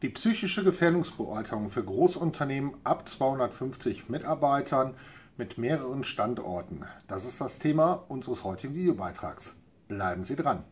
Die psychische Gefährdungsbeurteilung für Großunternehmen ab 250 Mitarbeitern mit mehreren Standorten. Das ist das Thema unseres heutigen Videobeitrags. Bleiben Sie dran!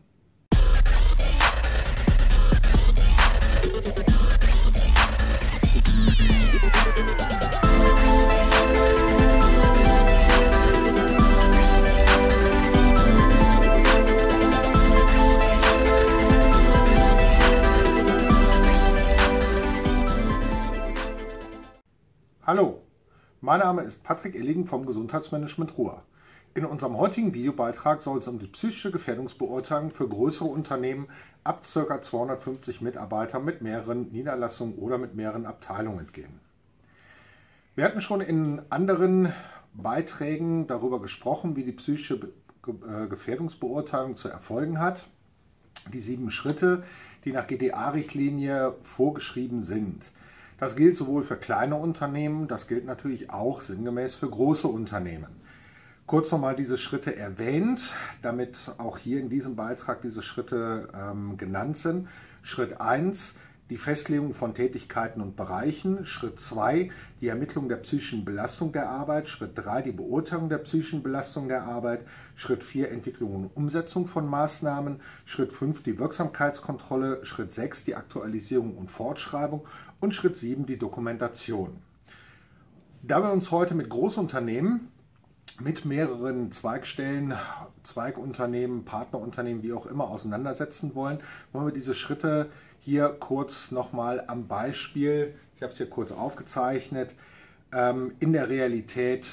Hallo, mein Name ist Patrick Illigen vom Gesundheitsmanagement Ruhr. In unserem heutigen Videobeitrag soll es um die psychische Gefährdungsbeurteilung für größere Unternehmen ab ca. 250 Mitarbeitern mit mehreren Niederlassungen oder mit mehreren Abteilungen gehen. Wir hatten schon in anderen Beiträgen darüber gesprochen, wie die psychische Gefährdungsbeurteilung zu erfolgen hat. Die 7 Schritte, die nach GDA-Richtlinie vorgeschrieben sind. Das gilt sowohl für kleine Unternehmen, das gilt natürlich auch sinngemäß für große Unternehmen. Kurz nochmal diese Schritte erwähnt, damit auch hier in diesem Beitrag diese Schritte genannt sind. Schritt 1, die Festlegung von Tätigkeiten und Bereichen. Schritt 2, die Ermittlung der psychischen Belastung der Arbeit. Schritt 3, die Beurteilung der psychischen Belastung der Arbeit. Schritt 4, Entwicklung und Umsetzung von Maßnahmen. Schritt 5, die Wirksamkeitskontrolle. Schritt 6, die Aktualisierung und Fortschreibung. Und Schritt 7, die Dokumentation. Da wir uns heute mit Großunternehmen, mit mehreren Zweigstellen, Zweigunternehmen, Partnerunternehmen, wie auch immer, auseinandersetzen wollen wir diese Schritte hier kurz nochmal am Beispiel, ich habe es hier kurz aufgezeichnet, in der Realität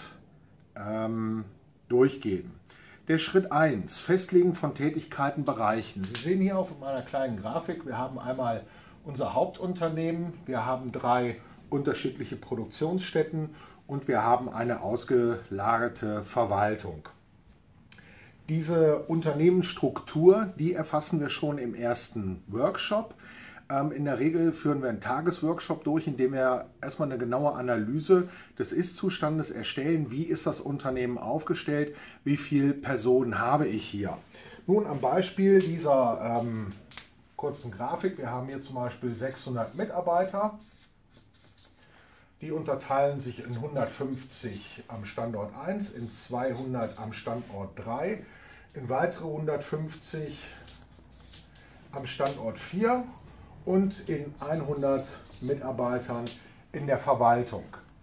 durchgehen. Der Schritt 1, Festlegen von Tätigkeiten, Bereichen. Sie sehen hier auf meiner kleinen Grafik, wir haben einmal unser Hauptunternehmen, wir haben 3 unterschiedliche Produktionsstätten und wir haben eine ausgelagerte Verwaltung. Diese Unternehmensstruktur, die erfassen wir schon im ersten Workshop. In der Regel führen wir einen Tagesworkshop durch, in dem wir erstmal eine genaue Analyse des Ist-Zustandes erstellen. Wie ist das Unternehmen aufgestellt? Wie viele Personen habe ich hier? Nun am Beispiel dieser kurzen Grafik. Wir haben hier zum Beispiel 600 Mitarbeiter. Die unterteilen sich in 150 am Standort 1, in 200 am Standort 3, in weitere 150 am Standort 4 und in 100 Mitarbeitern in der Verwaltung.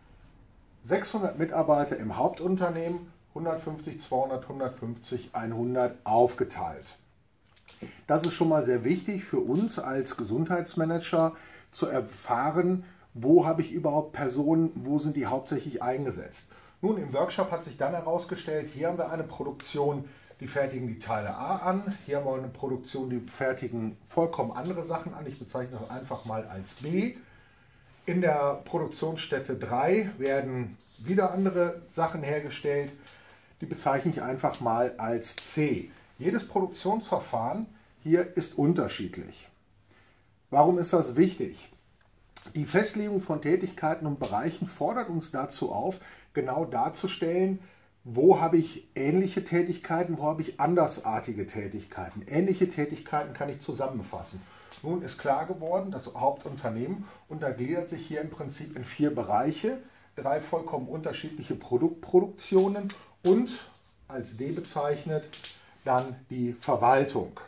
600 Mitarbeiter im Hauptunternehmen, 150, 200, 150, 100 aufgeteilt. Das ist schon mal sehr wichtig für uns als Gesundheitsmanager zu erfahren, wo habe ich überhaupt Personen, wo sind die hauptsächlich eingesetzt. Nun, im Workshop hat sich dann herausgestellt, hier haben wir eine Produktion, die fertigen die Teile A an. Hier haben wir eine Produktion, die fertigen vollkommen andere Sachen an. Ich bezeichne das einfach mal als B. In der Produktionsstätte 3 werden wieder andere Sachen hergestellt. Die bezeichne ich einfach mal als C. Jedes Produktionsverfahren hier ist unterschiedlich. Warum ist das wichtig? Die Festlegung von Tätigkeiten und Bereichen fordert uns dazu auf, genau darzustellen, wo habe ich ähnliche Tätigkeiten, wo habe ich andersartige Tätigkeiten. Ähnliche Tätigkeiten kann ich zusammenfassen. Nun ist klar geworden, das Hauptunternehmen untergliedert sich hier im Prinzip in 4 Bereiche, 3 vollkommen unterschiedliche Produktproduktionen und als D bezeichnet dann die Verwaltung.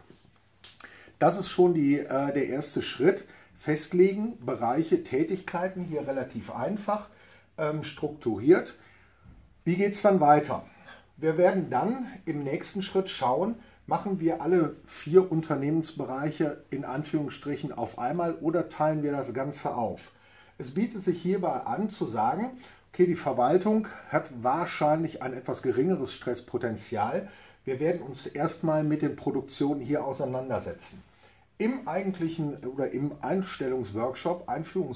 Das ist schon der erste Schritt. Festlegen, Bereiche, Tätigkeiten, hier relativ einfach strukturiert. Wie geht es dann weiter? Wir werden dann im nächsten Schritt schauen, machen wir alle 4 Unternehmensbereiche in Anführungsstrichen auf einmal oder teilen wir das Ganze auf. Es bietet sich hierbei an zu sagen, okay, die Verwaltung hat wahrscheinlich ein etwas geringeres Stresspotenzial. Wir werden uns erstmal mit den Produktionen hier auseinandersetzen. Im eigentlichen oder im Einführungsworkshop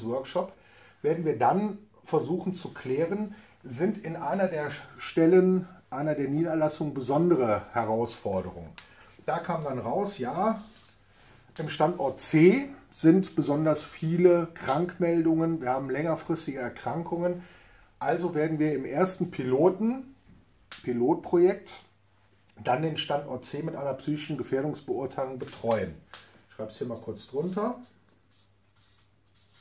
werden wir dann versuchen zu klären, sind in einer der Stellen, einer der Niederlassungen besondere Herausforderungen. Da kam dann raus, ja, im Standort C sind besonders viele Krankmeldungen, wir haben längerfristige Erkrankungen. Also werden wir im ersten Pilotprojekt dann den Standort C mit einer psychischen Gefährdungsbeurteilung betreuen. Ich schreibe es hier mal kurz drunter.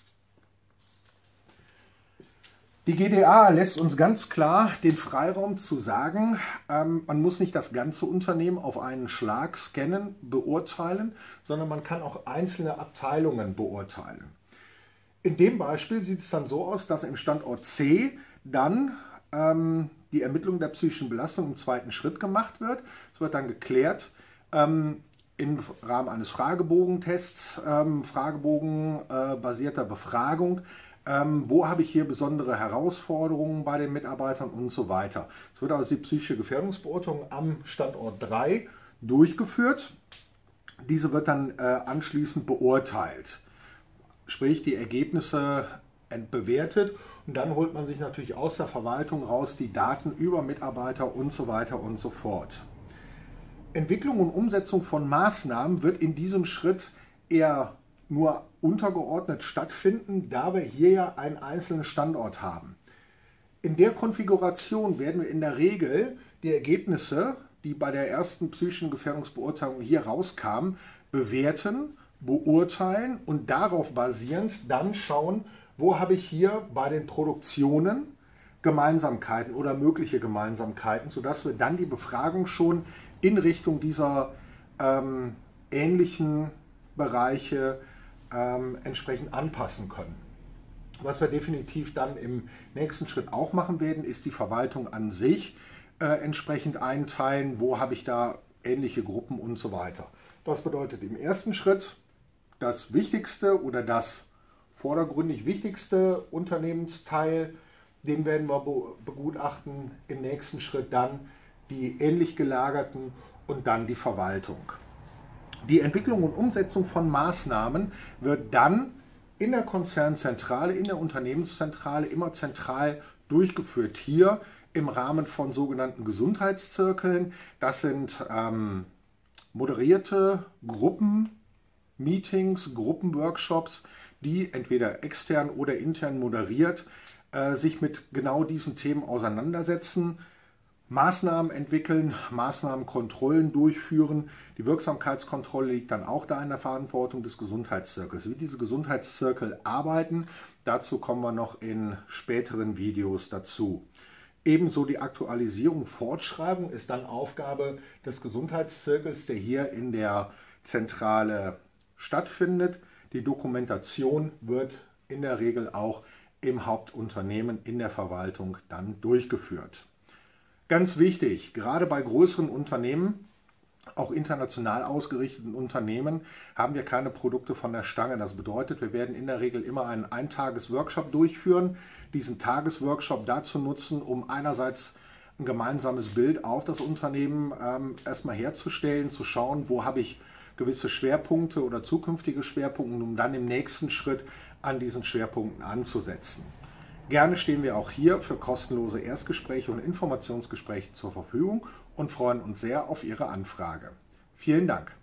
Die GDA lässt uns ganz klar den Freiraum zu sagen, man muss nicht das ganze Unternehmen auf einen Schlag scannen, beurteilen, sondern man kann auch einzelne Abteilungen beurteilen. In dem Beispiel sieht es dann so aus, dass im Standort C dann die Ermittlung der psychischen Belastung im zweiten Schritt gemacht wird. Es wird dann geklärt im Rahmen eines Fragebogentests, fragebogenbasierter Befragung, wo habe ich hier besondere Herausforderungen bei den Mitarbeitern und so weiter. Es wird also die psychische Gefährdungsbeurteilung am Standort 3 durchgeführt. Diese wird dann anschließend beurteilt, sprich die Ergebnisse bewertet, und dann holt man sich natürlich aus der Verwaltung raus die Daten über Mitarbeiter und so weiter und so fort. Entwicklung und Umsetzung von Maßnahmen wird in diesem Schritt eher nur untergeordnet stattfinden, da wir hier ja einen einzelnen Standort haben. In der Konfiguration werden wir in der Regel die Ergebnisse, die bei der ersten psychischen Gefährdungsbeurteilung hier rauskamen, bewerten, beurteilen und darauf basierend dann schauen, wo habe ich hier bei den Produktionen Gemeinsamkeiten oder mögliche Gemeinsamkeiten, sodass wir dann die Befragung schon in Richtung dieser ähnlichen Bereiche entsprechend anpassen können. Was wir definitiv dann im nächsten Schritt auch machen werden, ist die Verwaltung an sich entsprechend einteilen, wo habe ich da ähnliche Gruppen und so weiter. Das bedeutet im ersten Schritt das wichtigste oder das vordergründig wichtigste Unternehmensteil, den werden wir begutachten, im nächsten Schritt dann die ähnlich gelagerten und dann die Verwaltung. Die Entwicklung und Umsetzung von Maßnahmen wird dann in der Konzernzentrale, in der Unternehmenszentrale immer zentral durchgeführt. Hier im Rahmen von sogenannten Gesundheitszirkeln. Das sind moderierte Gruppenmeetings, Gruppenworkshops, die entweder extern oder intern moderiert sich mit genau diesen Themen auseinandersetzen, Maßnahmen entwickeln, Maßnahmenkontrollen durchführen. Die Wirksamkeitskontrolle liegt dann auch da in der Verantwortung des Gesundheitszirkels. Wie diese Gesundheitszirkel arbeiten, dazu kommen wir noch in späteren Videos dazu. Ebenso die Aktualisierung, Fortschreibung ist dann Aufgabe des Gesundheitszirkels, der hier in der Zentrale stattfindet. Die Dokumentation wird in der Regel auch im Hauptunternehmen in der Verwaltung dann durchgeführt. Ganz wichtig, gerade bei größeren Unternehmen, auch international ausgerichteten Unternehmen, haben wir keine Produkte von der Stange. Das bedeutet, wir werden in der Regel immer einen Eintages-Workshop durchführen, diesen Tagesworkshop dazu nutzen, um einerseits ein gemeinsames Bild auf das Unternehmen erstmal herzustellen, zu schauen, wo habe ich gewisse Schwerpunkte oder zukünftige Schwerpunkte, um dann im nächsten Schritt an diesen Schwerpunkten anzusetzen. Gerne stehen wir auch hier für kostenlose Erstgespräche und Informationsgespräche zur Verfügung und freuen uns sehr auf Ihre Anfrage. Vielen Dank.